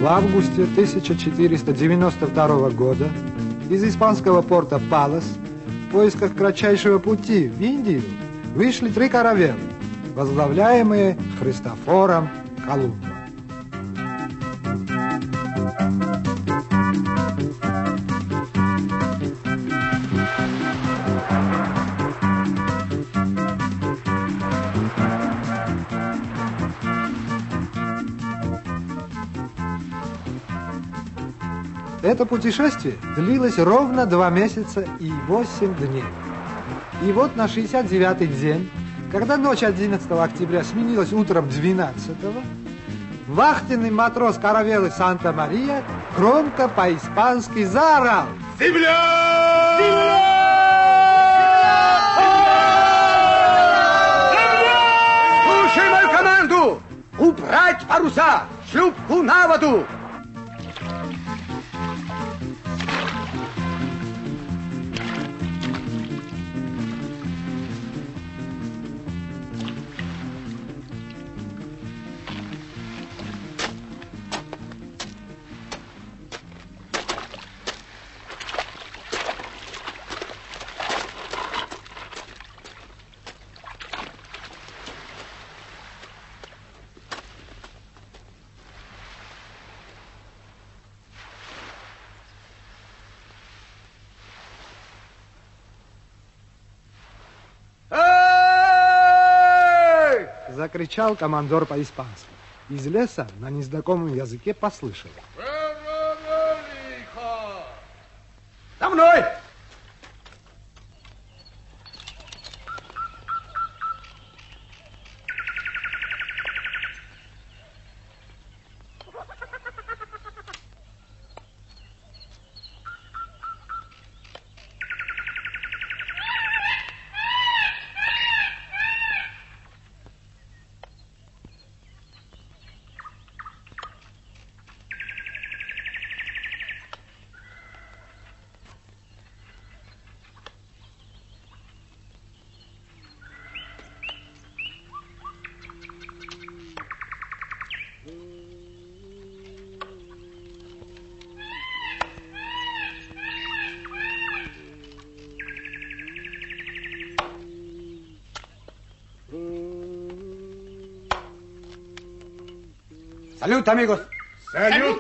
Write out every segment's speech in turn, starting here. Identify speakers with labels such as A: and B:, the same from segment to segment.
A: августе 1492 года из испанского порта Палос в поисках кратчайшего пути в Индию вышли 3 каравеллы, возглавляемые Христофором Колумбом. Это путешествие длилось ровно 2 месяца и 8 дней. И вот на 69-й день, когда ночь 11 октября сменилась утром 12-го, вахтенный матрос каравеллы Санта-Мария громко по-испански заорал: «Земля! Земля! Земля! Слушай мою команду! Убрать паруса! Шлюпку на воду!» Закричал командор по-испански. Из леса на незнакомом языке послышали: «За мной!» Салют, амигос! Салют!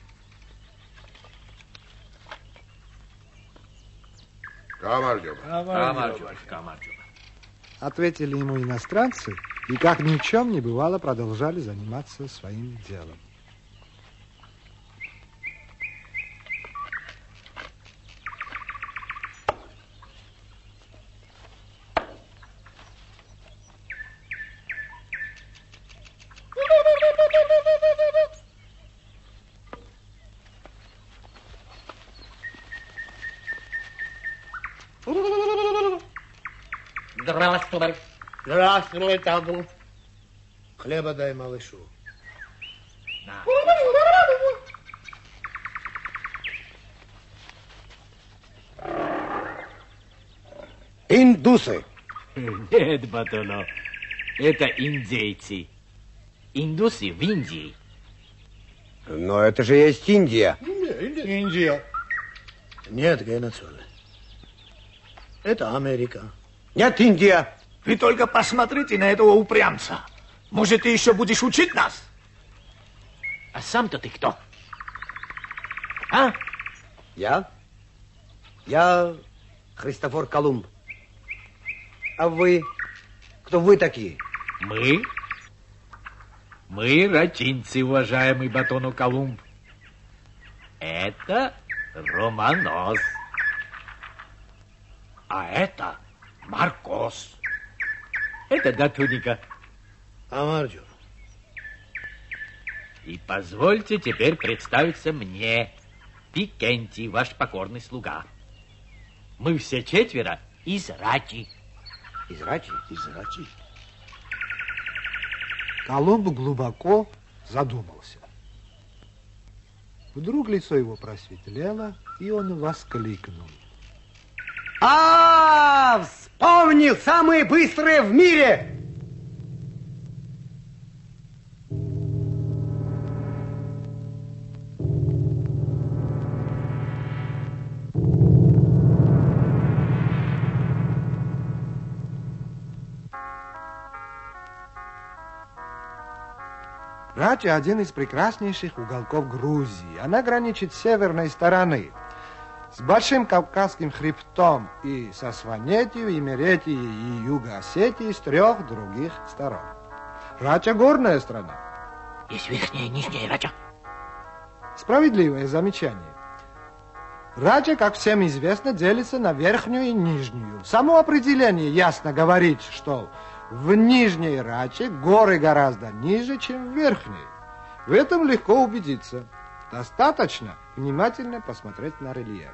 B: Камарджоба.
A: Ответили ему иностранцы и, как ни в чем не бывало, продолжали заниматься своим делом.
C: Здравствуй.
D: Здравствуй, табу. Хлеба дай малышу.
C: Да.
D: Индусы.
C: Нет, Батоно, это индейцы. Индусы в Индии.
D: Но это же есть Индия.
E: Индия.
D: Нет, Генацоле. Это Америка. Нет, Индия.
E: Вы только посмотрите на этого упрямца. Может, ты еще будешь учить нас?
C: А сам-то ты кто? А?
D: Я Христофор Колумб. А вы? Кто вы такие?
C: Мы рачинцы, уважаемый Батону Колумб. Это Романос. А это Маркос. Это Датуника.
D: Амарджо.
C: И позвольте теперь представиться мне, Викентий, ваш покорный слуга. Мы все 4 из Рачи.
D: Из Рачи?
E: Из Рачи.
A: Колумб глубоко задумался. Вдруг лицо его просветлело, и он воскликнул:
D: вспомнил! Самые быстрые в мире!
A: Рачи один из прекраснейших уголков Грузии. Она граничит с северной стороны, с Большим Кавказским хребтом и со Сванетией, Имеретией и Юго-Осетией с 3 других сторон. Рача горная страна.
C: Есть верхняя и нижняя Рача.
A: Справедливое замечание. Рача, как всем известно, делится на верхнюю и нижнюю. Само определение ясно говорит, что в нижней Раче горы гораздо ниже, чем в верхней. В этом легко убедиться. Достаточно внимательно посмотреть на рельеф.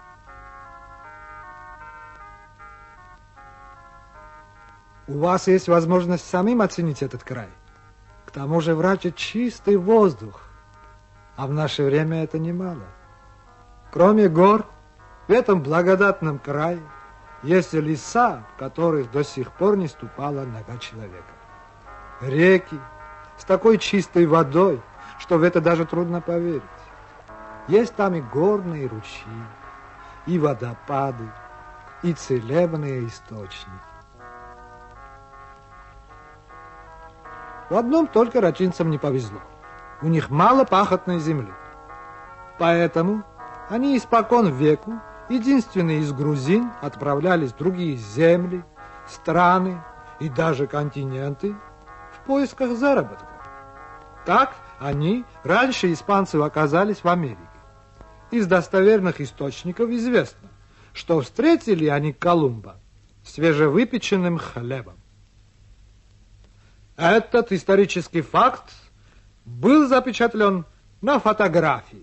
A: У вас есть возможность самим оценить этот край. К тому же в Раче чистый воздух, а в наше время это немало. Кроме гор, в этом благодатном крае есть леса, в которых до сих пор не ступала нога человека. Реки с такой чистой водой, что в это даже трудно поверить. Есть там и горные ручьи, и водопады, и целебные источники. В одном только рачинцам не повезло. У них мало пахотной земли. Поэтому они испокон веку, единственные из грузин, отправлялись в другие земли, страны и даже континенты в поисках заработка. Так они раньше испанцев оказались в Америке. Из достоверных источников известно, что встретили они Колумба свежевыпеченным хлебом. Этот исторический факт был запечатлен на фотографии.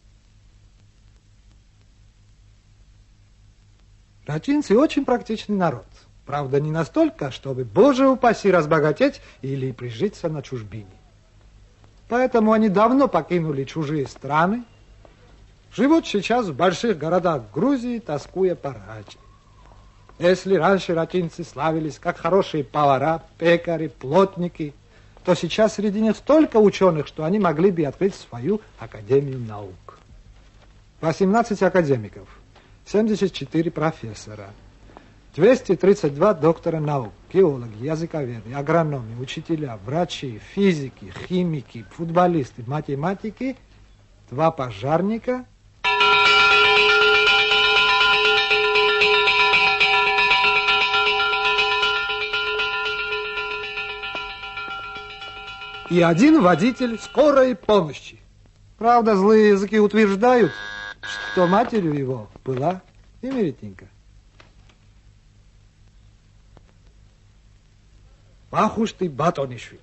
A: Рачинцы очень практичный народ. Правда, не настолько, чтобы, Боже упаси, разбогатеть или прижиться на чужбине. Поэтому они давно покинули чужие страны, живут сейчас в больших городах Грузии, тоскуя по Раче. Если раньше рачинцы славились как хорошие повара, пекари, плотники, то сейчас среди них столько ученых, что они могли бы открыть свою Академию наук. 18 академиков, 74 профессора, 232 доктора наук, геологи, языковеды, агрономы, учителя, врачи, физики, химики, футболисты, математики, 2 пожарника и 1 водитель скорой помощи. Правда, злые языки утверждают, что матерью его была Имеретинка. Вахрушти Батонишвили.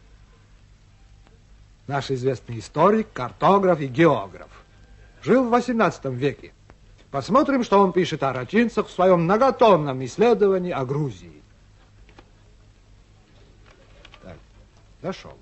A: Наш известный историк, картограф и географ. Жил в 18 веке. Посмотрим, что он пишет о рачинцах в своем многотомном исследовании о Грузии. Так, дошел.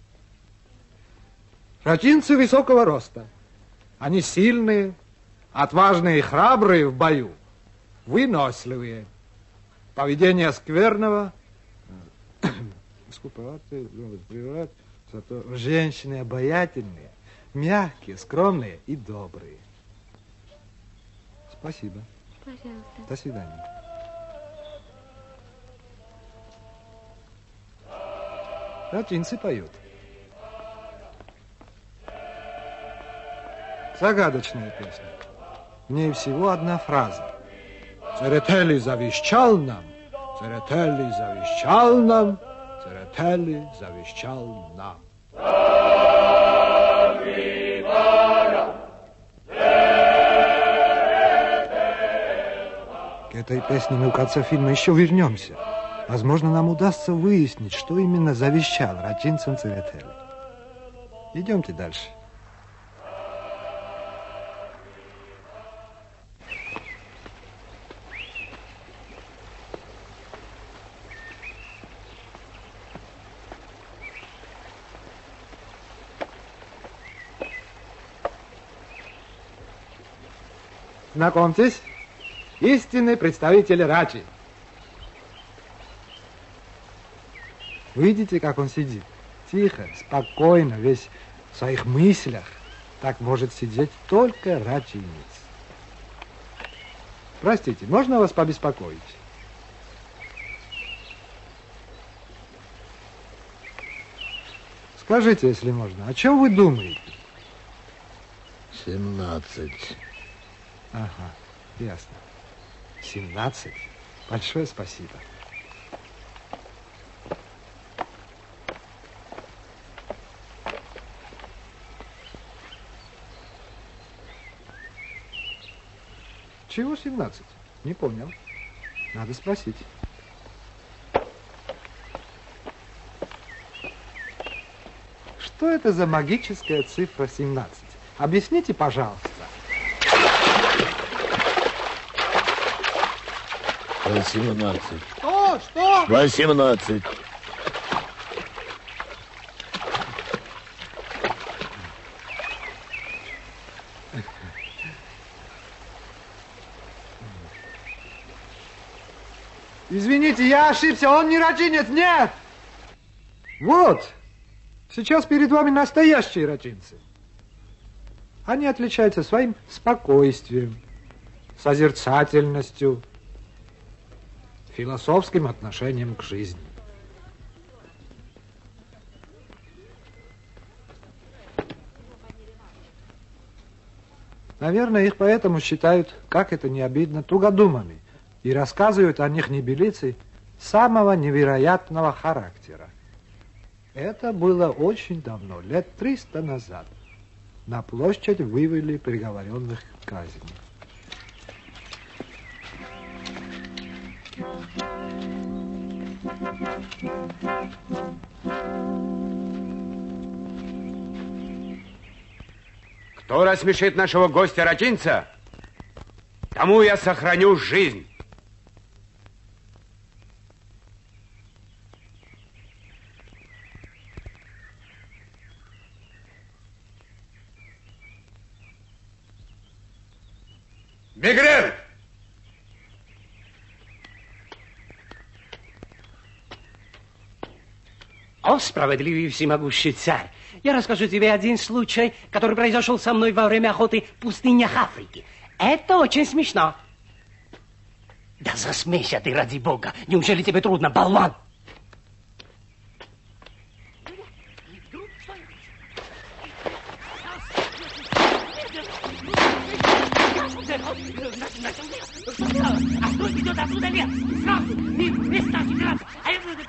A: Рачинцы высокого роста. Они сильные, отважные и храбрые в бою, выносливые. Поведение скверного, скуповатые, зато женщины обаятельные, мягкие, скромные и добрые. Спасибо.
B: Пожалуйста.
A: До свидания. Рачинцы поют. Загадочная песня. В ней всего одна фраза. Церетели завещал нам, Церетели завещал нам, Церетели завещал нам. К этой песне мы в конце фильма еще вернемся. Возможно, нам удастся выяснить, что именно завещал рачинцам Церетели. Идемте дальше. Знакомьтесь, истинный представитель Рачи. Видите, как он сидит? Тихо, спокойно, весь в своих мыслях. Так может сидеть только рачинец. Простите, можно вас побеспокоить? Скажите, если можно, о чем вы думаете?
B: 17.
A: Ага, ясно. 17. Большое спасибо. Чего 17? Не понял. Надо спросить. Что это за магическая цифра 17? Объясните, пожалуйста.
B: 18.
A: Что?
B: 18.
A: Извините, я ошибся, он не рачинец, нет! Вот, сейчас перед вами настоящие рачинцы. Они отличаются своим спокойствием, созерцательностью, философским отношением к жизни. Наверное, их поэтому считают, как это не обидно, тугодумами и рассказывают о них небылицы самого невероятного характера. Это было очень давно, лет 300 назад. На площадь вывели приговоренных к казни.
F: Кто рассмешит нашего гостя-рачинца, тому я сохраню жизнь. Мигрель!
G: О, справедливый всемогущий царь, я расскажу тебе один случай, который произошел со мной во время охоты в пустынях Африки. Это очень смешно. Да засмейся ты, ради бога. Неужели тебе трудно, болван? Откуда идет отсюда лес? Сразу! Места собираться! А я буду...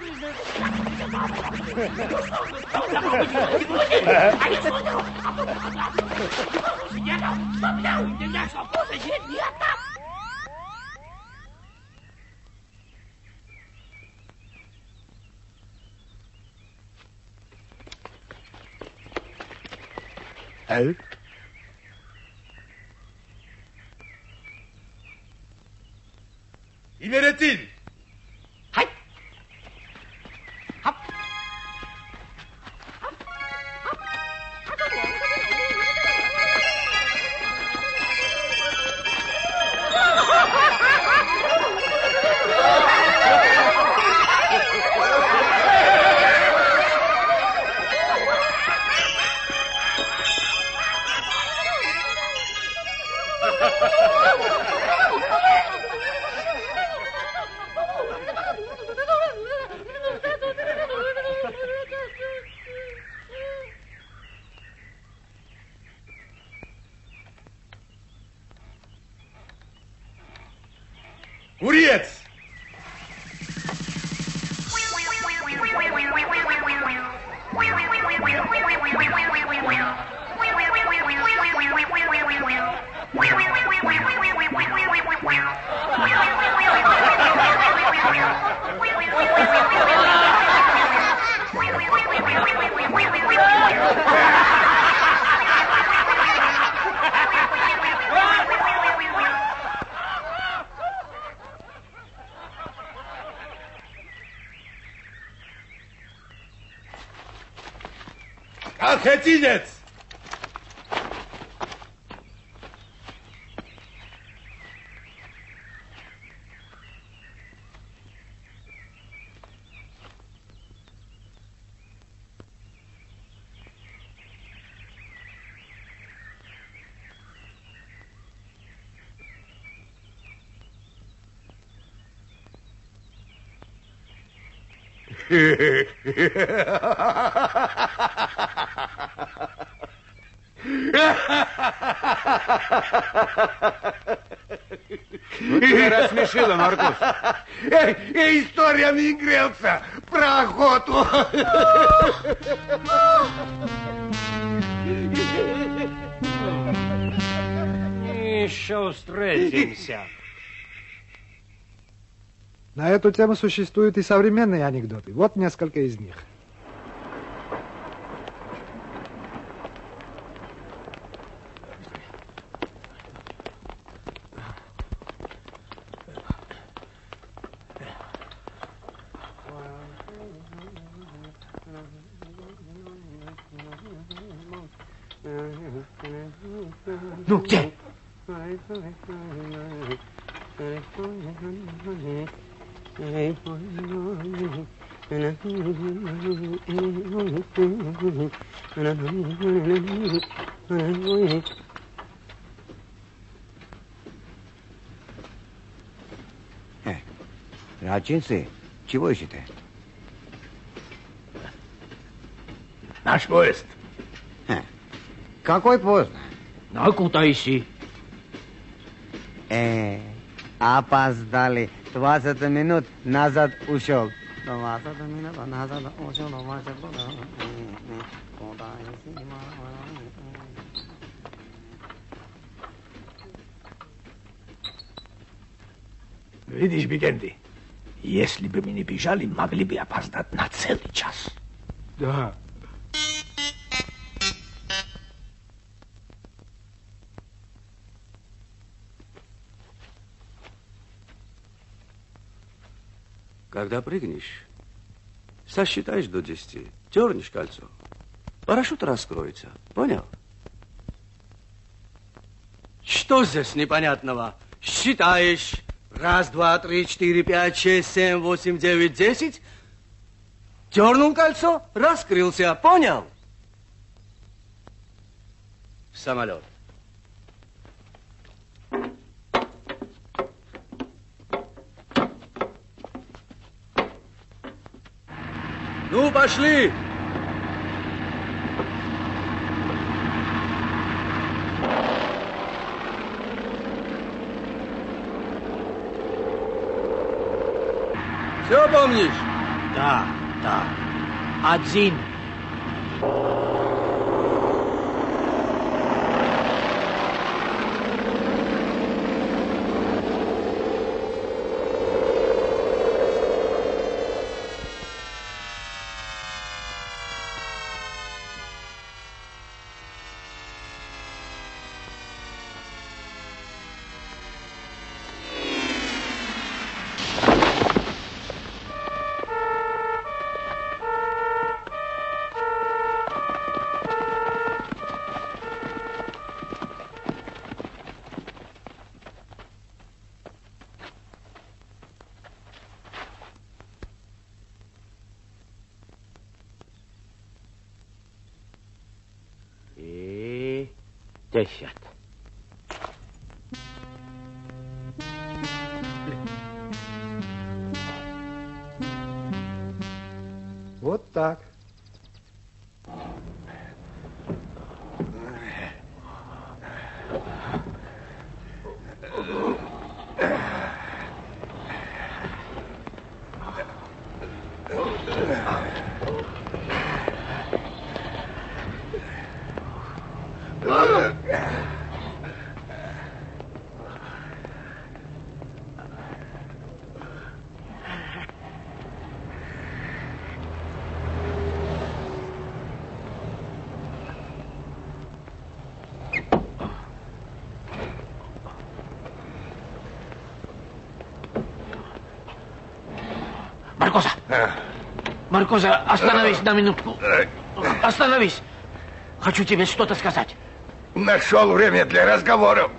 F: Имеретин!
G: Хай! Хап!
F: Курец! Ахатинец!
H: Ну, тебя рассмешило, Маркус.
F: История Мигрелса про охоту.
G: Еще встретимся.
A: На эту тему существуют и современные анекдоты. Вот несколько из них.
E: Ну, где?
H: Рачинцы, чего ищете?
E: Наш поезд.
H: Какой поезд?
C: Ну, куда идти?
H: Опоздали. 20 минут назад ушел. 20 минут назад ушел.
E: Видишь, Бигенди, если бы мы не бежали, могли бы опоздать на целый час.
A: Да.
I: Когда прыгнешь, сосчитаешь до 10, дернешь кольцо, парашют раскроется. Понял? Что здесь непонятного? Считаешь. 1, 2, 3, 4, 5, 6, 7, 8, 9, 10. Дернул кольцо, раскрылся. Понял? Самолет. Ну, пошли! Все помнишь?
C: Да, да. Один. И 10.
A: Вот так.
E: Маркоза! Маркоза, остановись на минутку. Остановись. Хочу тебе что-то сказать.
F: Нашел время для разговоров.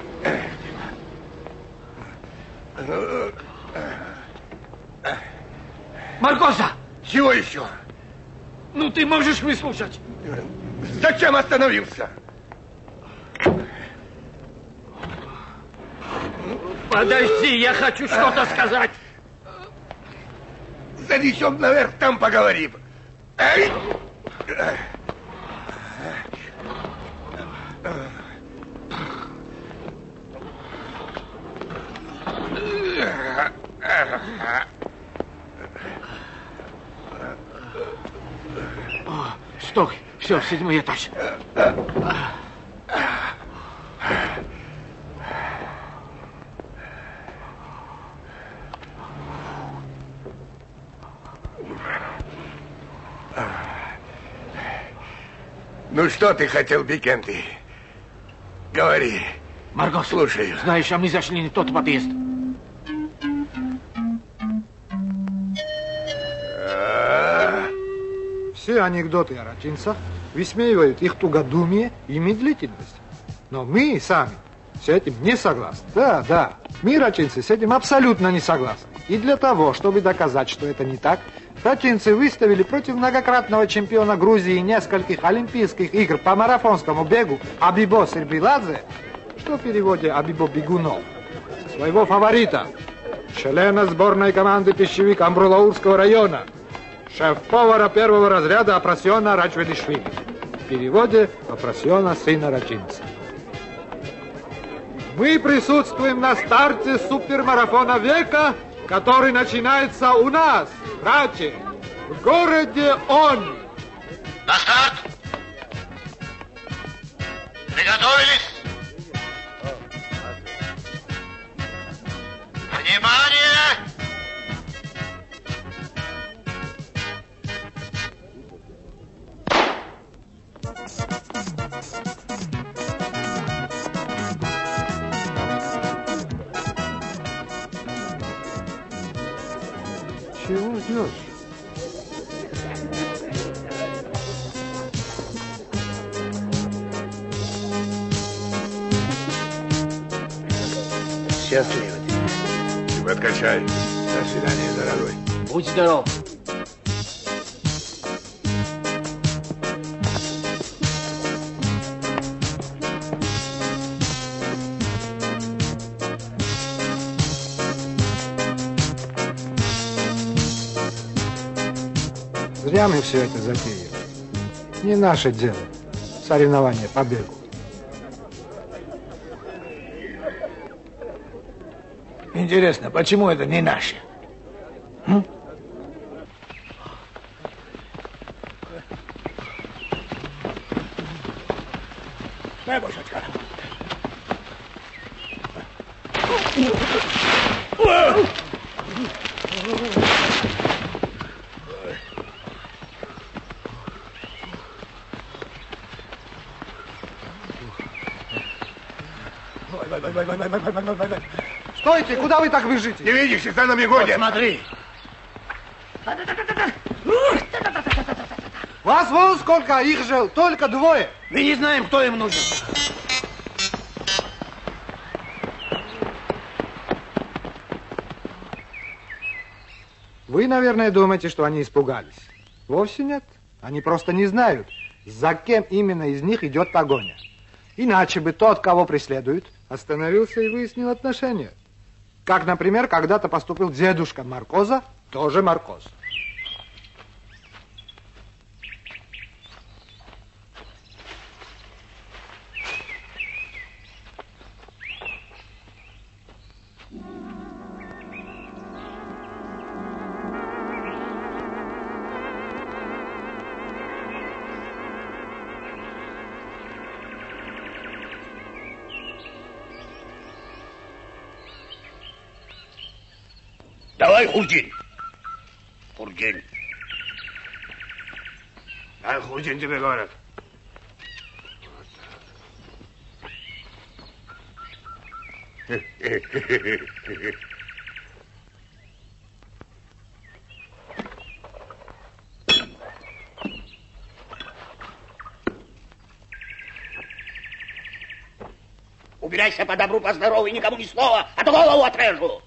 E: Маркоза!
F: Чего еще?
E: Ну, ты можешь выслушать.
F: Зачем остановился?
E: Подожди, я хочу что-то сказать.
F: Занесем наверх, там поговорим. Эй!
E: Стой, все, 7-й этаж.
F: Ну, что ты хотел, Викентий? Говори.
E: Марго,
F: слушаю.
E: Знаешь, а мы зашли не в тот подъезд.
A: Все анекдоты о рачинцах высмеивают их тугодумие и медлительность. Но мы сами с этим не согласны. Да, мы, рачинцы, с этим абсолютно не согласны. И для того, чтобы доказать, что это не так, рачинцы выставили против многократного чемпиона Грузии нескольких Олимпийских игр по марафонскому бегу Абибо Сербиладзе, что в переводе Абибо Бегунов, своего фаворита, члена сборной команды пищевик Амбрулаурского района, шеф-повара первого разряда Апрасиона Рачведишвили. В переводе Апрасиона сына рачинца. Мы присутствуем на старте супермарафона века, который начинается у нас, в Раче, в городе Он.
J: На старт! Приготовились! Внимание!
A: Чего ждешь?
F: Счастливо тебе. Ты подкачай. До свидания, дорогой.
E: Будь здоров.
A: Зря мы все это затеяли. Не наше дело. Соревнования по бегу.
E: Интересно, почему это не наше? Бабушечка.
A: Стойте, куда вы так бежите?
F: Не видишь, их за нами гонят.
E: Смотри.
A: Вас вон сколько, их же только двое.
E: Мы не знаем, кто им нужен.
A: Вы, наверное, думаете, что они испугались. Вовсе нет. Они просто не знают, за кем именно из них идет погоня. Иначе бы тот, кого преследуют, остановился и выяснил отношения. Как, например, когда-то поступил дедушка Маркоза, тоже Маркоз.
J: Давай, Худин. Хургин.
F: А Худин тебе говорят.
J: Убирайся по добру, по здорову и никому ни слова, а то голову отрежу.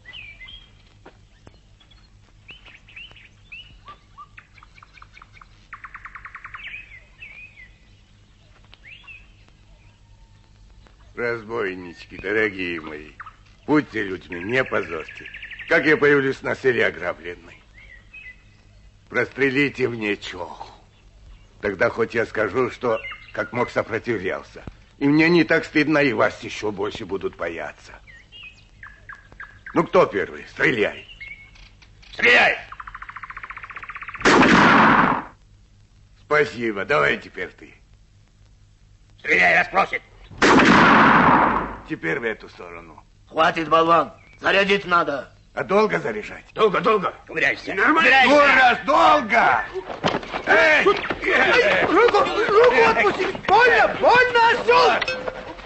F: Разбойнички, дорогие мои, будьте людьми, не позорьте. Как я появлюсь на селе ограбленной? Прострелите мне чоху. Тогда хоть я скажу, что как мог сопротивлялся. И мне не так стыдно, и вас еще больше будут бояться. Ну, кто первый? Стреляй.
J: Стреляй!
F: С Спасибо. Давай теперь ты.
J: Стреляй, раз просит.
F: Теперь в эту сторону.
J: Хватит, болван. Зарядить надо.
F: А долго заряжать?
J: Долго, долго. Умеряйся.
F: Нормально. Ну, раз, долго. Эй!
A: Руку отпусти! Больно, больно, осел!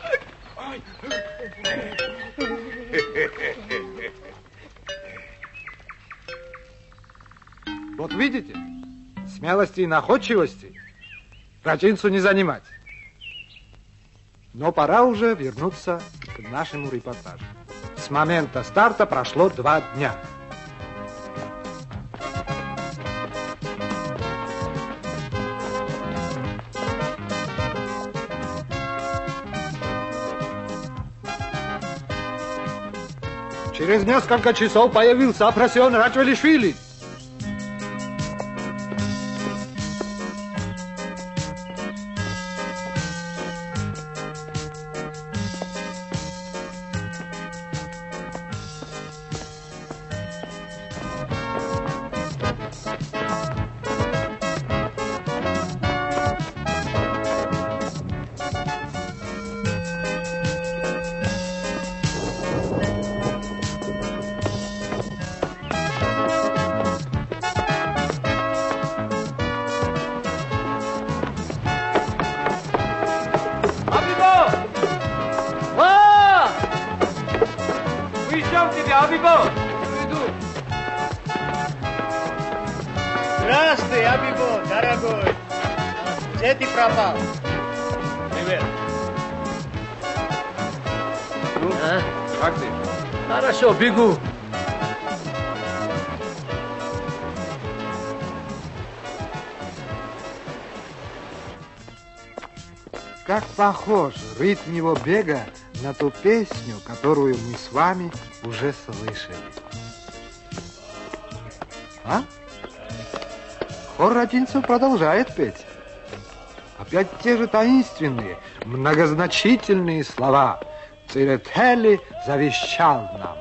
A: Вот видите, смелости и находчивости рачинцу не занимать. Но пора уже вернуться к нашему репортажу. С момента старта прошло 2 дня. Через несколько часов появился Афросион Рачвелишвили.
K: Здравствуй, Абибо, дорогой. Где ты пропал?
C: Привет.
K: Ну,
C: Как ты? Хорошо, бегу.
A: Как похож ритм его бега на ту песню, которую мы с вами уже слышали. А? Хор рачинцев продолжает петь. Опять те же таинственные, многозначительные слова. Церетели завещал нам.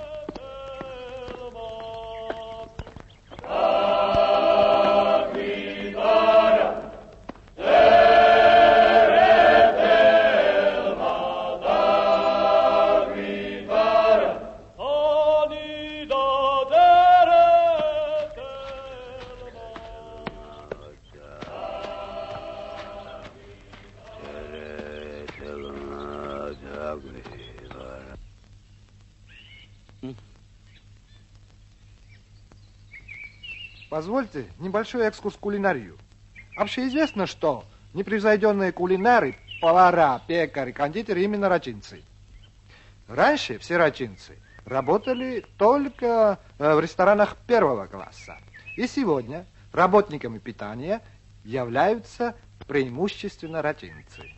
A: Позвольте небольшой экскурс в кулинарию. Общеизвестно, что непревзойденные кулинары, повара, пекари, кондитеры именно рачинцы. Раньше все рачинцы работали только в ресторанах 1 класса. И сегодня работниками питания являются преимущественно рачинцы.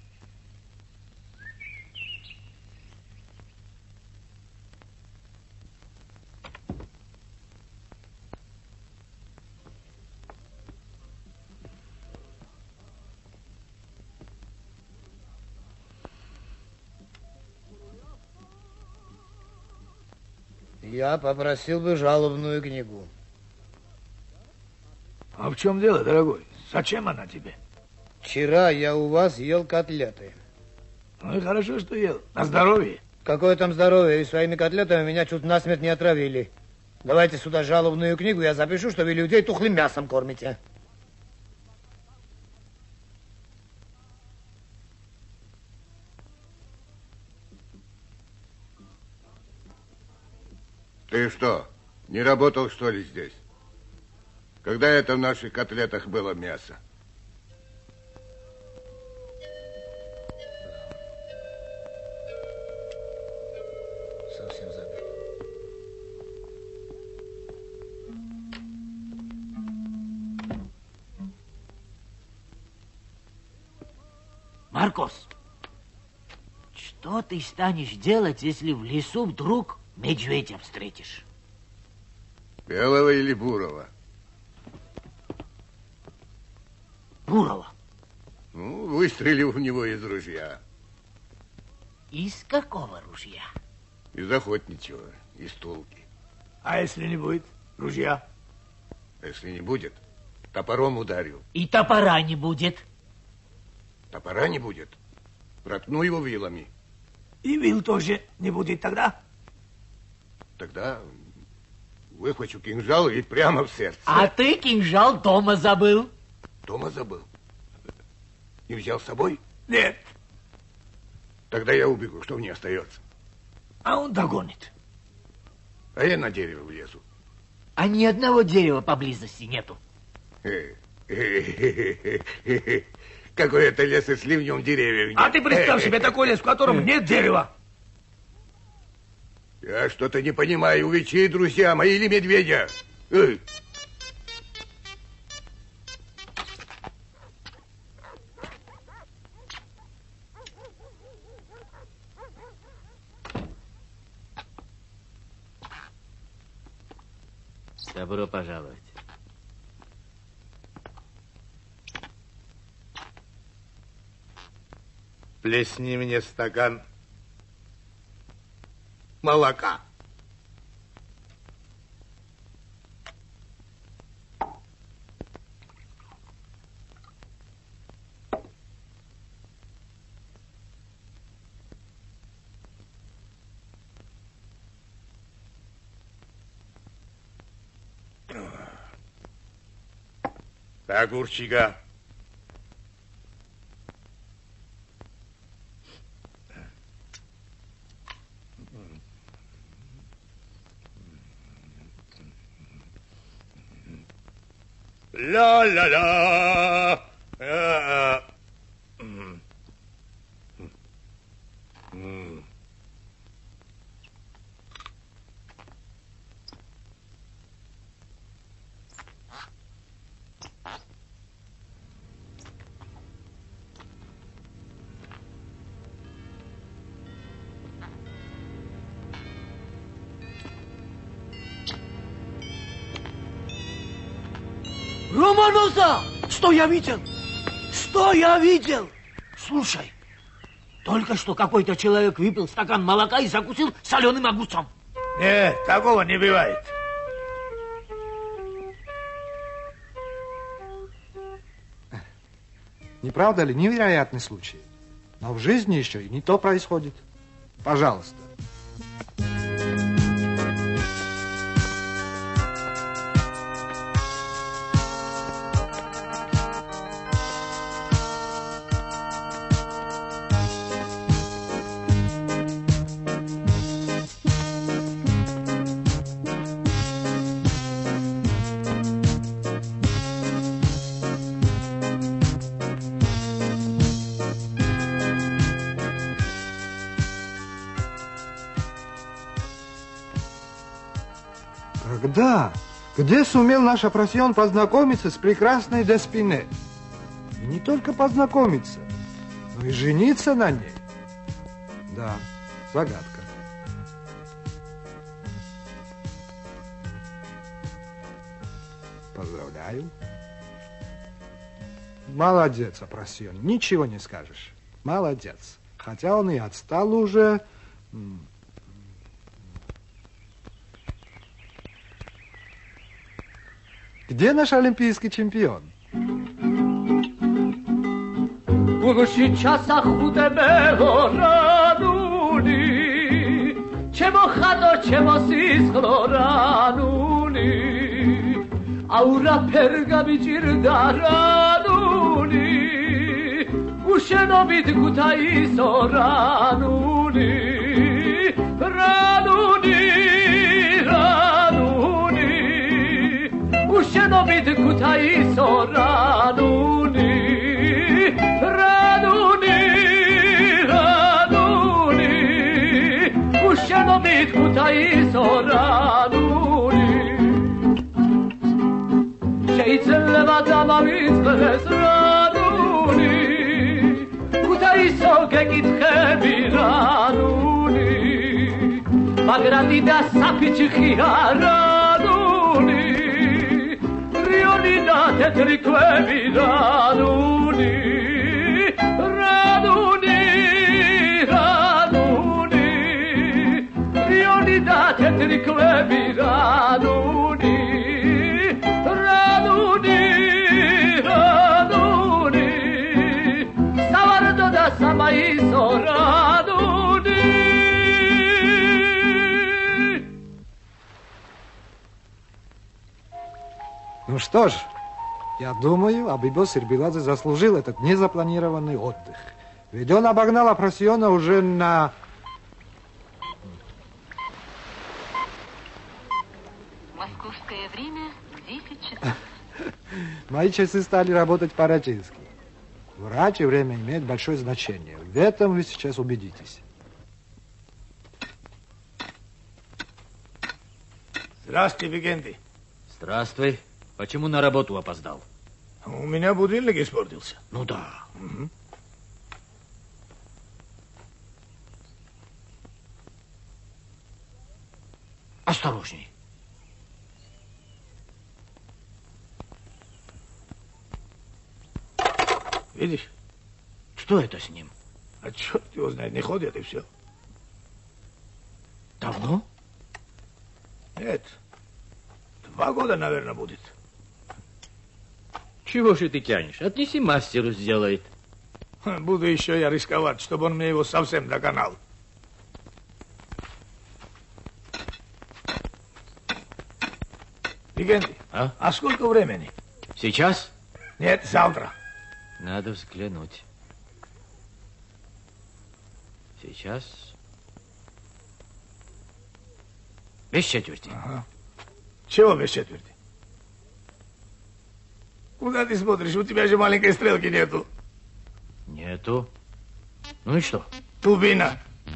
K: Я попросил бы жалобную книгу.
E: А в чем дело, дорогой? Зачем она тебе?
K: Вчера я у вас ел котлеты.
E: Ну и хорошо, что ел. На здоровье.
K: Какое там здоровье? И своими котлетами меня чуть насмерть не отравили. Давайте сюда жалобную книгу, я запишу, что вы людей тухлым мясом кормите.
F: Ты что, не работал, что ли, здесь? Когда это в наших котлетах было мясо?
K: Совсем забыл.
L: Маркос, что ты станешь делать, если в лесу вдруг медведя встретишь?
F: Белого или бурого?
L: Бурого.
F: Ну, выстрелил в него из ружья.
L: Из какого ружья?
F: Из охотничьего, из тулки.
E: А если не будет ружья?
F: Если не будет, Топором ударил.
L: И топора не будет.
F: Топора не будет? Проткну его вилами.
E: И вил тоже не будет тогда?
F: Тогда выхвачу кинжал и прямо в сердце.
L: А ты кинжал дома забыл.
F: Дома забыл? Не взял с собой?
E: Нет.
F: Тогда я убегу, что мне остается?
E: А он догонит.
F: А я на дерево влезу.
L: А ни одного дерева поблизости нету.
F: Какой это лес, если в нем деревьев нет?
E: А ты представь себе такой лес, в котором нет дерева.
F: Я что-то не понимаю, вы чьи друзья, мои или медведя?
C: Добро пожаловать.
F: Плесни мне стакан молока. Огурчика. Ла-ла-ла.
E: Романоза! Что я видел? Что я видел?
L: Слушай, только что какой-то человек выпил стакан молока и закусил соленым огурцом.
E: Нет, такого не бывает.
A: Не правда ли? Невероятный случай. Но в жизни еще и не то происходит. Пожалуйста. Когда? Где сумел наш Апрасьон познакомиться с прекрасной Деспине? И не только познакомиться, но и жениться на ней. Да, загадка. Поздравляю. Молодец, Апрасьон, ничего не скажешь. Молодец. Хотя он и отстал уже... Где наш олимпийский чемпион?
M: Сейчас охуте ранули, чего хадо, чего сисхло ранули, аура пергами ჭირდა ранули, უშენობით ქუთაისო ранули, ранули, ранули, უშენობით ქუთაისო ранули, უშენობით ქუთაისო ранули, შეიძლება დამავიწყდეს ранули, ქუთაისო გეკითხები ранули, მაგრადი და საფიჩხია ранули, რიონი და თეთრი ქვები ранули, თეთრი ქვები რანუნი, რანუნი,
A: что ж, я думаю, Абибо Сирбеладзе заслужил этот незапланированный отдых. Ведь он обогнал Афросиона уже на...
N: Московское время 10 часов.
A: Мои часы стали работать по-рачински. Врач и время имеют большое значение. В этом вы сейчас убедитесь.
E: Здравствуй, Викентий.
C: Здравствуй. Почему на работу опоздал?
E: У меня будильник испортился.
C: Ну да.
E: Угу.
C: Осторожней.
E: Видишь?
C: Что это с ним?
E: А черт его знает, не ходят и все.
C: Давно?
E: Нет. 2 года, наверное, будет.
C: Чего же ты тянешь? Отнеси мастеру, сделает.
E: Буду еще я рисковать, чтобы он мне его совсем доконал. Викентий, а сколько времени?
C: Сейчас?
E: Нет, завтра.
C: Надо взглянуть. Сейчас. Без четверти.
E: Ага. Чего без четверти? Куда ты смотришь? У тебя же маленькой стрелки нету.
C: Нету. Ну и что?
E: Тубина.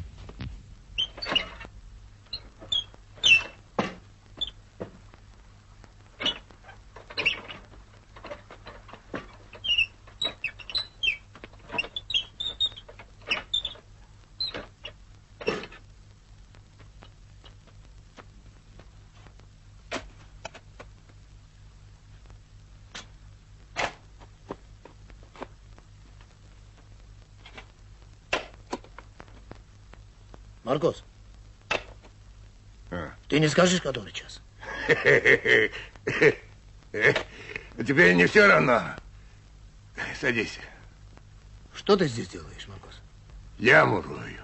K: Маркос, ты не скажешь, который час?
F: Тебе не все равно. Садись.
K: Что ты здесь делаешь, Маркос?
F: Яму рою.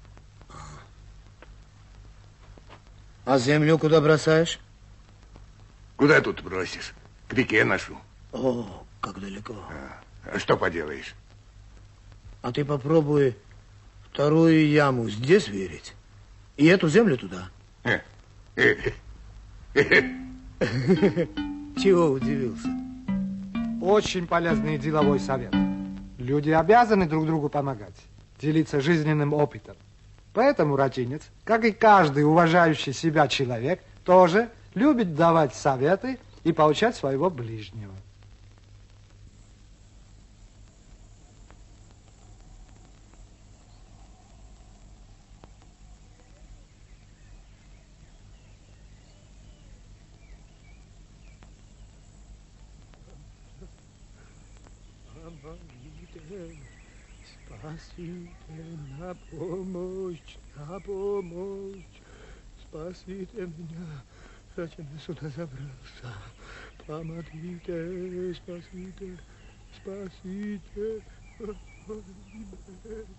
K: А землю куда бросаешь?
F: Куда тут бросишь? К реке ношу.
K: О, как далеко.
F: А что поделаешь?
K: А ты попробуй вторую яму здесь вырыть и эту землю туда. Чего удивился?
A: Очень полезный деловой совет. Люди обязаны друг другу помогать, делиться жизненным опытом. Поэтому рачинец, как и каждый уважающий себя человек, тоже любит давать советы и поучать своего ближнего.
O: Спасите, на помощь, спасите меня, зачем я сюда забрался? Помогите, спасите, спасите, спасите.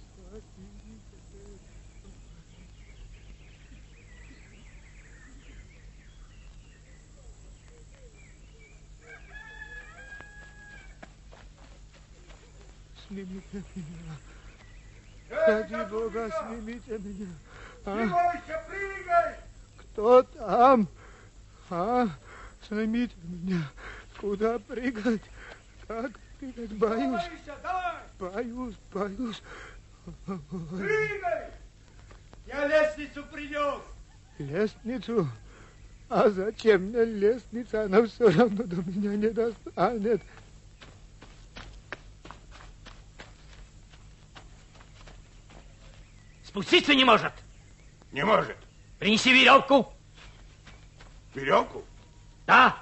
O: Снимите меня. Ради Бога, снимите меня.
F: Не бойся, прыгай!
O: Кто там? Снимите меня. Куда прыгать? Как прыгать? Боюсь. Боюсь.
F: Прыгай! Я лестницу принес.
O: Лестницу? А зачем мне лестница? Она все равно до меня не достанет.
C: Спуститься не может.
F: Не может.
C: Принеси веревку.
F: Веревку?
C: Да.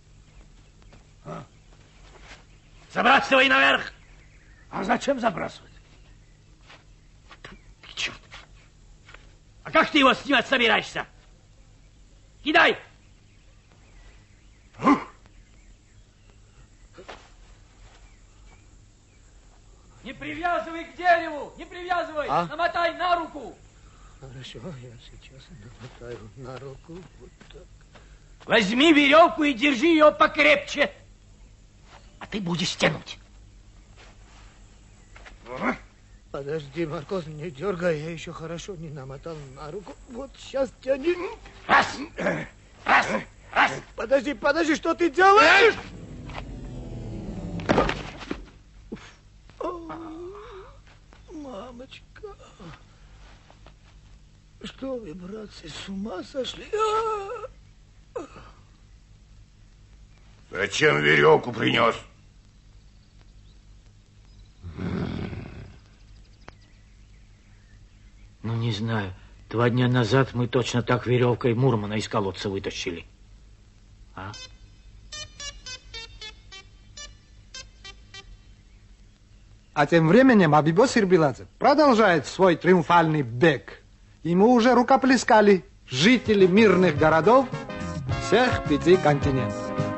C: Забрасывай наверх.
E: А зачем забрасывать?
C: Черт. А как ты его снимать собираешься? Кидай. Не привязывай к дереву, не привязывай, намотай на руку.
O: Хорошо, я сейчас намотаю на руку, вот так.
G: Возьми веревку и держи ее покрепче. А ты будешь тянуть.
O: Подожди, Маркоз, не дергай, я еще хорошо не намотал на руку. Вот сейчас тяни.
G: Раз, раз, раз.
O: Подожди, подожди, что ты делаешь? Мамочка. Что вы, братцы, с ума сошли?
F: Зачем веревку принес?
L: Ну, не знаю. 2 дня назад мы точно так веревкой Мурмана из колодца вытащили. А?
A: А тем временем Абибос Ирбиладзе продолжает свой триумфальный бег. Ему уже рукоплескали жители мирных городов всех 5 континентов.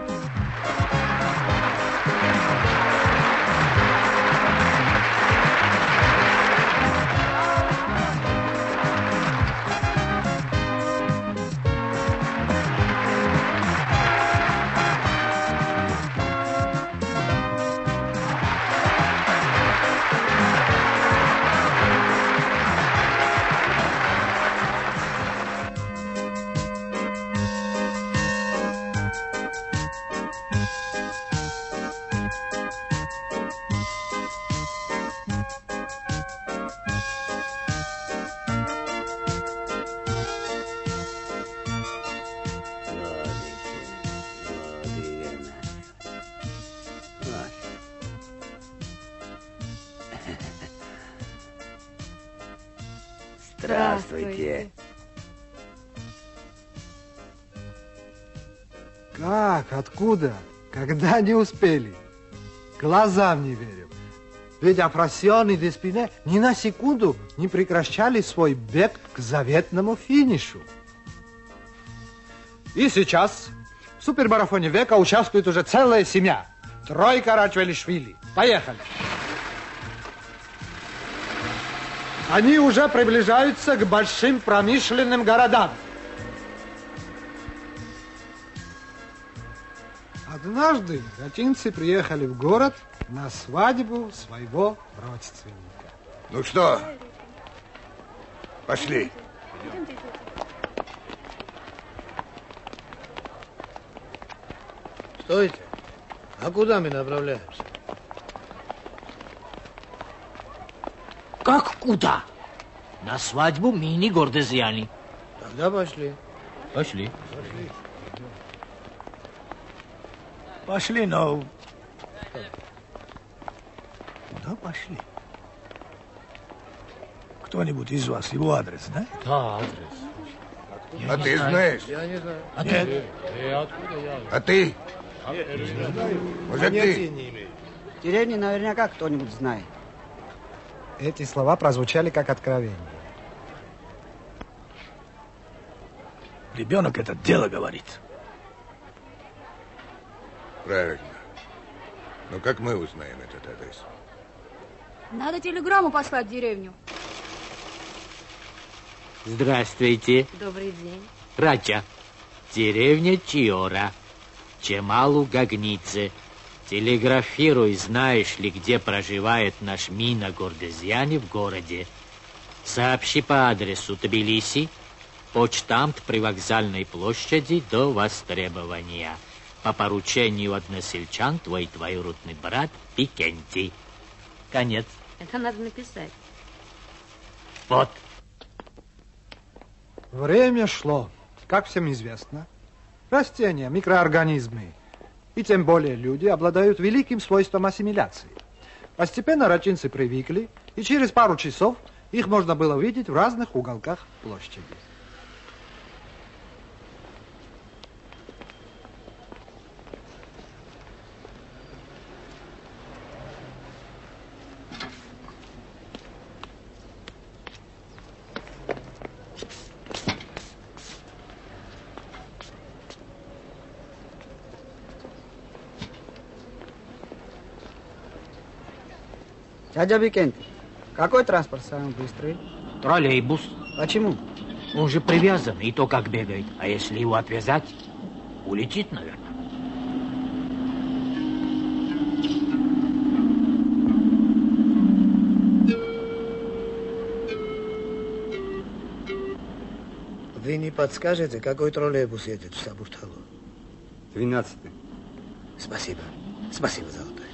H: Здравствуйте.
A: Как? Откуда? Когда не успели? Глазам не верю. Ведь Афросион и Деспине ни на секунду не прекращали свой бег к заветному финишу. И сейчас в супермарафоне века участвует уже целая семья. 3 Рачвелишвили. Поехали. Они уже приближаются к большим промышленным городам. Однажды латинцы приехали в город на свадьбу своего родственника.
F: Ну что, пошли.
O: Стойте. А куда мы направляемся?
L: Как куда? На свадьбу Мини Гордезиани.
O: Тогда пошли.
L: Пошли.
O: Пошли.
E: Пошли, но... Куда пошли? Кто-нибудь из вас его адрес знает?
L: Да, адрес.
F: А ты знаешь?
O: Я не знаю.
E: А нет.
F: А ты? Может, ты?
H: В деревне наверняка кто-нибудь знает.
A: Эти слова прозвучали как откровение.
E: Ребенок это дело говорит.
F: Правильно. Но как мы узнаем этот адрес?
P: Надо телеграмму послать в деревню.
L: Здравствуйте.
P: Добрый день.
L: Рача. Деревня Чиора. Чемалу Гагнице. Телеграфируй, знаешь ли, где проживает наш Мина Гордезиани в городе. Сообщи по адресу Тбилиси, почтамт при вокзальной площади до востребования. По поручению односельчан твой двоюродный брат Пикентий. Конец.
P: Это надо написать.
L: Вот.
A: Время шло. Как всем известно, растения, микроорганизмы и тем более люди обладают великим свойством ассимиляции. Постепенно рачинцы привыкли, и через пару часов их можно было видеть в разных уголках площади.
H: Дядя Викентий, какой транспорт самый быстрый?
L: Троллейбус.
H: Почему?
L: Он же привязан, и то как бегает. А если его отвязать? Улетит, наверное.
K: Вы не подскажете, какой троллейбус едет в Сабурталу?
H: 12-й.
K: Спасибо. Спасибо, Золотой.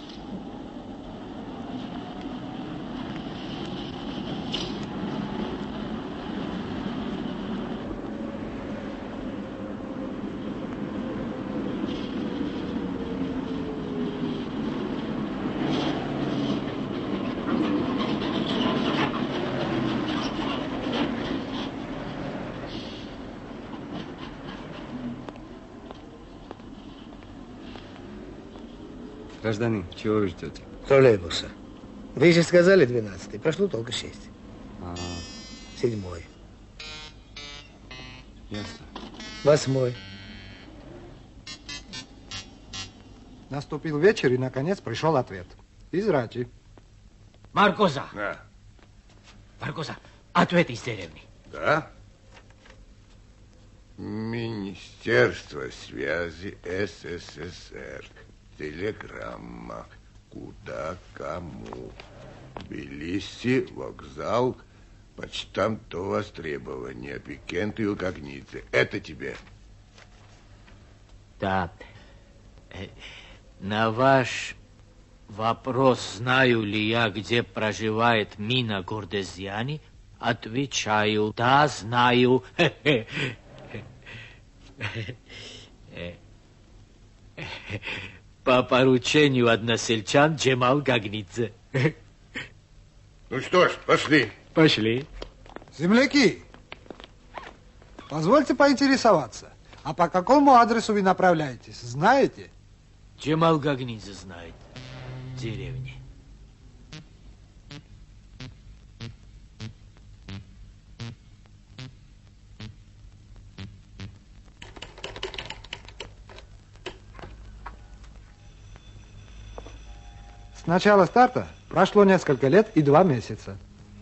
H: Гражданин, чего вы ждете?
K: Троллейбуса. Вы же сказали 12-й, прошло только 6. 7-й.
H: Ясно.
K: 8-й.
A: Наступил вечер, и, наконец, пришел ответ. Из Рачи.
C: Маркоза.
F: Да.
C: Маркоза, ответ из деревни.
F: Да? Министерство связи СССР. Телеграмма. Куда, кому? Тбилиси, вокзал, почтамт востребования, Пикент и Когницы. Это тебе?
L: Да. На ваш вопрос, знаю ли я, где проживает Мина Гордезьяни, отвечаю, да, знаю. По поручению односельчан Джемал Гагнидзе.
F: Ну что ж, пошли.
L: Пошли.
A: Земляки, позвольте поинтересоваться, а по какому адресу вы направляетесь, знаете?
L: Джемал Гагнидзе знает. Деревни.
A: С начала старта прошло несколько лет и 2 месяца.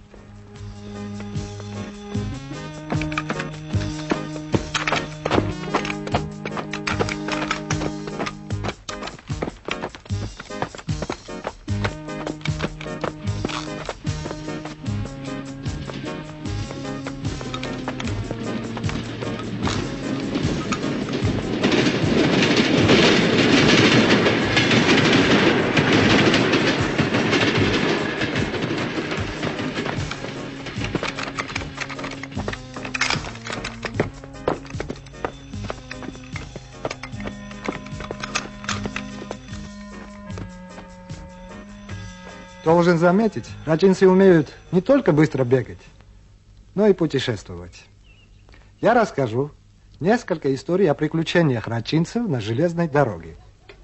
A: Должен заметить, рачинцы умеют не только быстро бегать, но и путешествовать. Я расскажу несколько историй о приключениях рачинцев на железной дороге.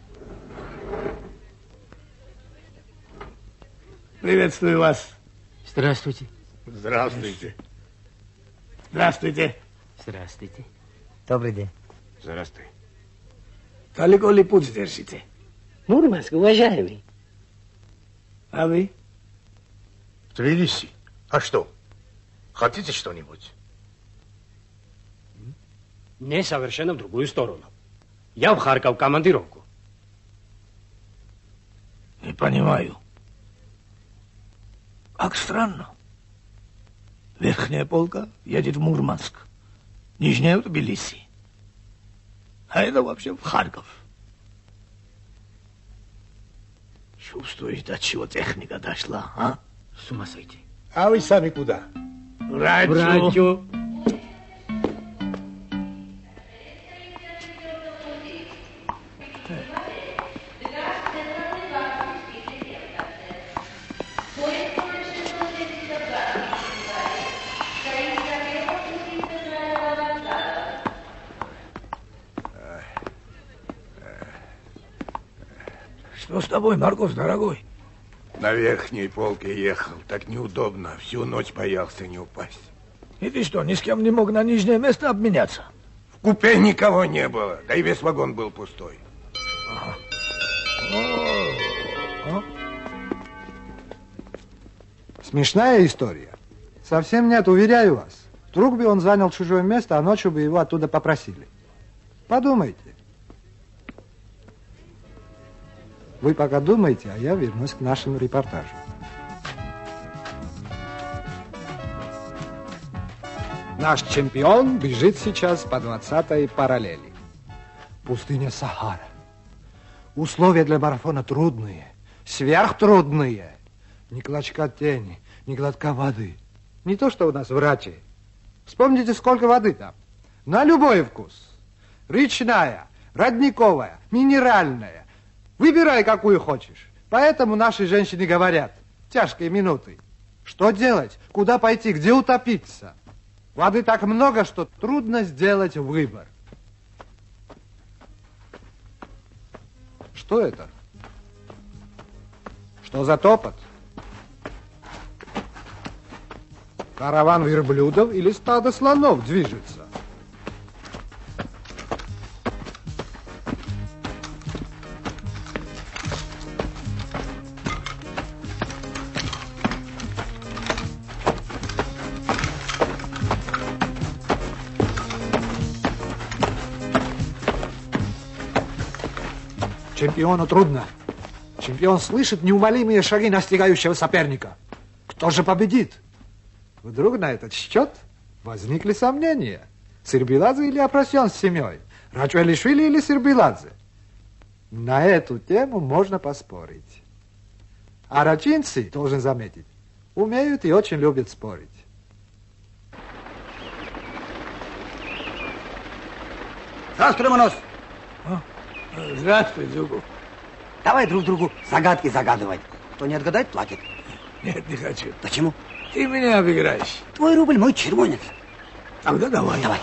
E: Приветствую вас.
L: Здравствуйте.
F: Здравствуйте.
E: Здравствуйте.
L: Здравствуйте.
H: Добрый день.
F: Здравствуй.
E: Далеко ли путь держите?
G: Мурманск, уважаемый.
E: А вы?
J: В Тбилиси. А что? Хотите что-нибудь?
G: Не, совершенно в другую сторону. Я в Харьков командировку.
E: Не понимаю. Как странно. Верхняя полка едет в Мурманск, нижняя в Тбилиси. А это вообще в Харьков. Чувствуешь, до чего техника дошла, а?
L: С ума сойти.
J: А вы сами куда?
G: Врачу.
E: Что с тобой, Маркос, дорогой?
F: На верхней полке ехал. Так неудобно. Всю ночь боялся не упасть.
E: И ты что, ни с кем не мог на нижнее место обменяться?
F: В купе никого не было. Да и весь вагон был пустой.
A: Смешная история. Совсем нет, уверяю вас. Вдруг бы он занял чужое место, а ночью бы его оттуда попросили. Подумайте. Вы пока думайте, а я вернусь к нашему репортажу. Наш чемпион бежит сейчас по 20-й параллели. Пустыня Сахара. Условия для марафона трудные, сверхтрудные. Ни клочка тени, ни глотка воды. Не то, что у нас врачи. Вспомните, сколько воды там. На любой вкус. Речная, родниковая, минеральная. Выбирай, какую хочешь. Поэтому наши женщины говорят, тяжкие минуты. Что делать? Куда пойти? Где утопиться? Воды так много, что трудно сделать выбор. Что это? Что за топот? Караван верблюдов или стадо слонов движется? Чемпиону трудно. Чемпион слышит неумолимые шаги настигающего соперника. Кто же победит? Вдруг на этот счет возникли сомнения. Сирбиладзе или Апрасьон с семьей? Рачуэлишвили или Сирбиладзе? На эту тему можно поспорить. А рачинцы, должен заметить, умеют и очень любят спорить.
H: Здравствуй, Романос.
E: Здравствуй, Зубов.
H: Давай друг другу загадки загадывать. Кто не отгадает, платит.
E: Нет, не хочу.
H: Почему?
E: Ты меня обыграешь.
H: Твой рубль, мой червонец.
E: Тогда давай.
H: Давай.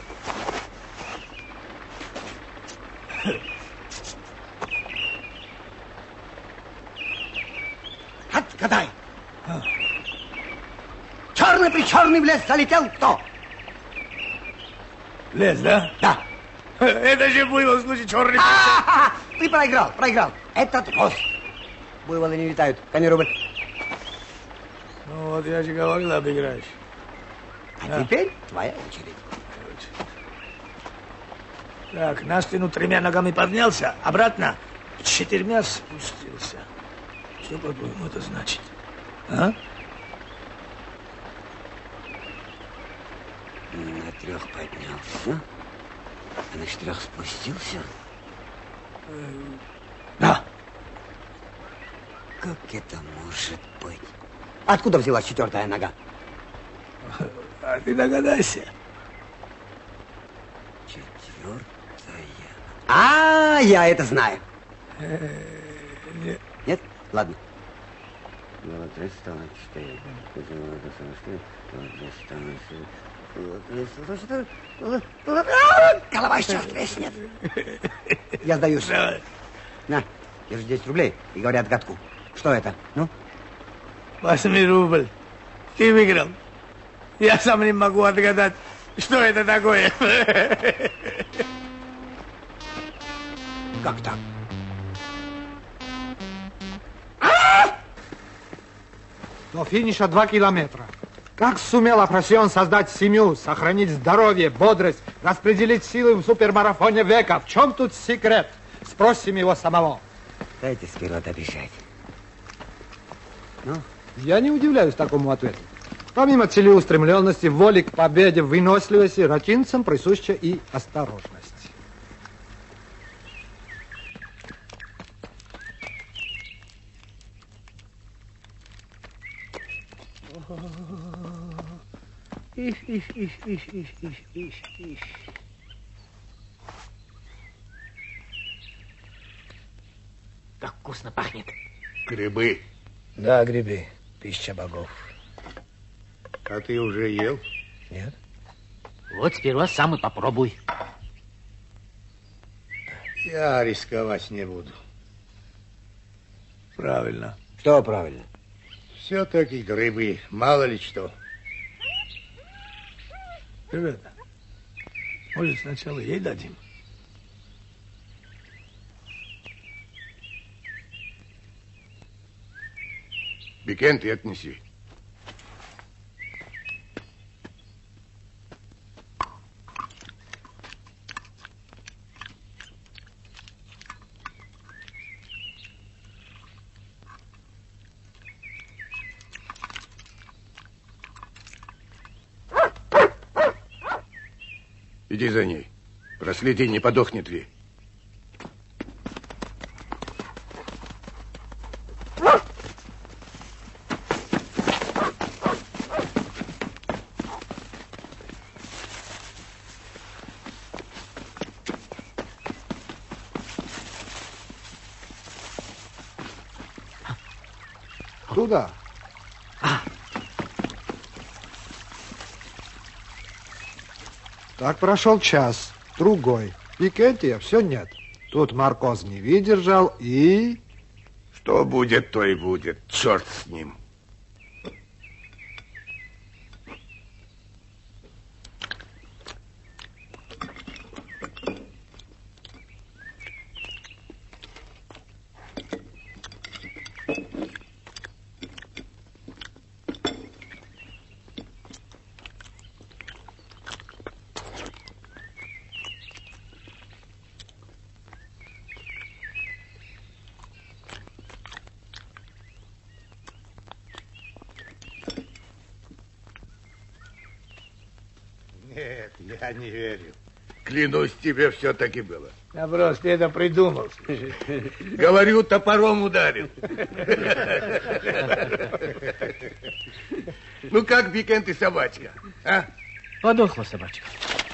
H: Отгадай. Черный-причерный в лес залетел кто?
E: Лес, да?
H: Да.
E: Это же буйвол, в случае черный.
H: Ты проиграл. Это трос. Буйволы не летают. Кони рубль.
E: Ну вот я же говорил, обыграешь.
H: А теперь твоя очередь.
E: Так, на стену 3 ногами поднялся, обратно 4 спустился. Что, по-твоему, это значит? А?
H: На 3 поднялся, а на 4 спустился?
E: Да.
H: Как это может быть? Откуда взялась 4-я нога?
E: А ты догадайся.
H: 4-я. Я это знаю.
E: Нет.
H: Нет? Ладно. Голова сейчас треснет. Я сдаюсь. На, держи 10 рублей и говори отгадку. Что это? Ну?
E: 8 рубль. Ты выиграл. Я сам не могу отгадать, что это такое.
H: Как так?
A: До финиша 2 километра. Как сумел Апрасьон создать семью, сохранить здоровье, бодрость, распределить силы в супермарафоне века? В чем тут секрет? Спросим его самого.
H: Дайте сперва добежать. Ну?
A: Я не удивляюсь такому ответу. Помимо целеустремленности, воли к победе, выносливости, рачинцам присуща и осторожность.
L: Как вкусно пахнет.
F: Грибы.
K: Да, грибы. Пища богов.
F: А ты уже ел?
K: Нет.
L: Вот сперва сам и попробуй.
F: Я рисковать не буду.
E: Правильно.
H: Что правильно?
F: Все-таки грибы, мало ли что.
E: Ребята, может, сначала ей дадим?
F: Бекенты отнеси. Иди за ней. Проследи, не подохнет ли.
A: Туда. Так прошел час, другой. Викентия все нет. Тут Маркоз не выдержал и...
F: Что будет, то и будет. Черт с ним. Нет, я не верю. Клянусь, тебе все-таки было.
K: Я просто это придумал.
F: Говорю, топором ударил. Ну как, Викентий, собачка? А?
C: Подохла собачка.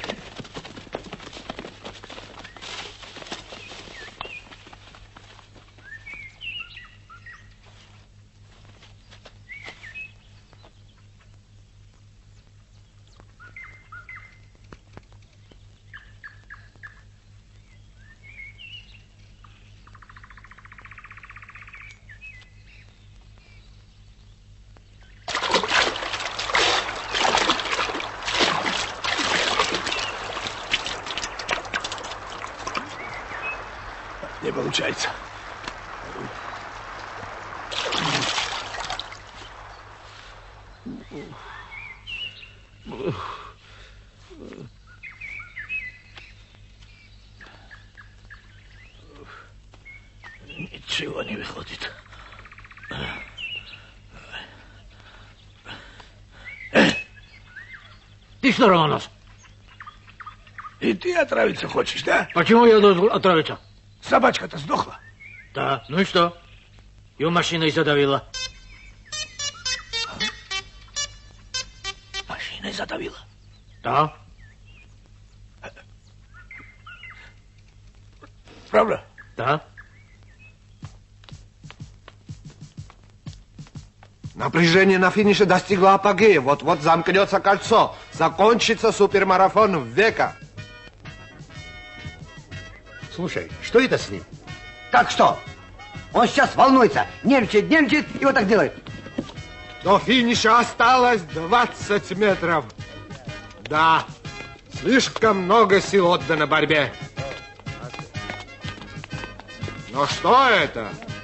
E: Не получается. Ничего не выходит.
L: Ты что, Романос?
E: И ты отравиться хочешь, да?
L: Почему я должен отравиться?
E: Собачка-то сдохла.
L: Да, ну и что? Ее машиной задавила.
E: Машиной задавила?
L: Да.
E: Правда?
L: Да.
A: Напряжение на финише достигло апогея. Вот-вот замкнется кольцо. Закончится супермарафон века.
H: Слушай, что это с ним? Как что? Он сейчас волнуется, нервничает и вот так делает.
A: До финиша осталось 20 метров. Да, слишком много сил отдано борьбе. Но что это?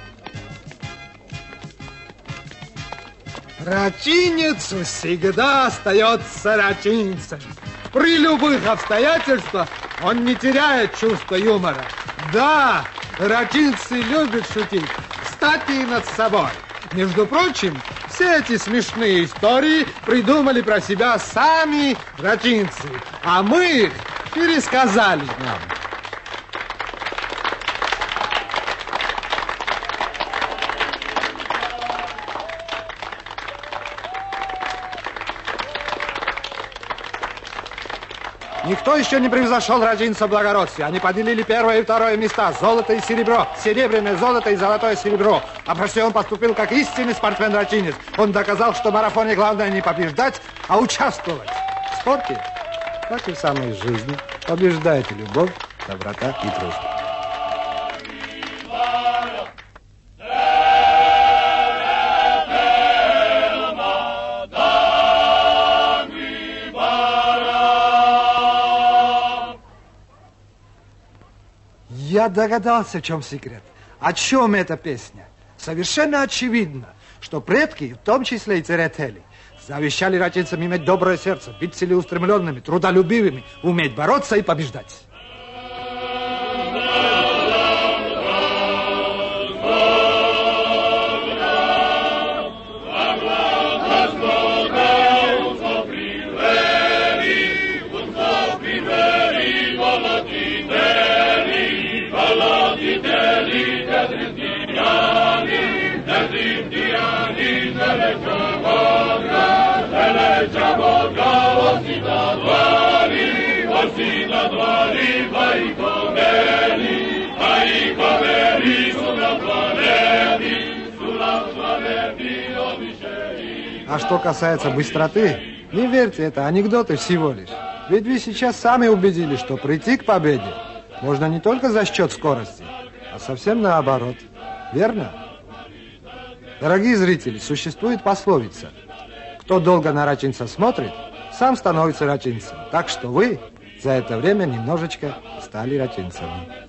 A: Рачинец всегда остается рачинцем. При любых обстоятельствах он не теряет чувство юмора. Да, рачинцы любят шутить. Кстати, и над собой. Между прочим, все эти смешные истории придумали про себя сами рачинцы. А мы их пересказали нам. Никто еще не превзошел рачинца в благородстве. Они поделили первое и второе места. Золото и серебро. Серебряное золото и золотое серебро. А почти он поступил как истинный спортсмен-рачинец. Он доказал, что в марафоне главное не побеждать, а участвовать. В спорте, как и в самой жизни, побеждает любовь, доброта и дружба. Я догадался, в чем секрет. О чем эта песня? Совершенно очевидно, что предки, в том числе и Церетели, завещали рачинцам иметь доброе сердце, быть целеустремленными, трудолюбивыми, уметь бороться и побеждать. А что касается быстроты, не верьте, это анекдоты всего лишь. Ведь вы сейчас сами убедились, что прийти к победе можно не только за счет скорости, а совсем наоборот. Верно? Дорогие зрители, существует пословица: кто долго на рачинца смотрит, сам становится рачинцем. Так что вы за это время немножечко стали рачинцами.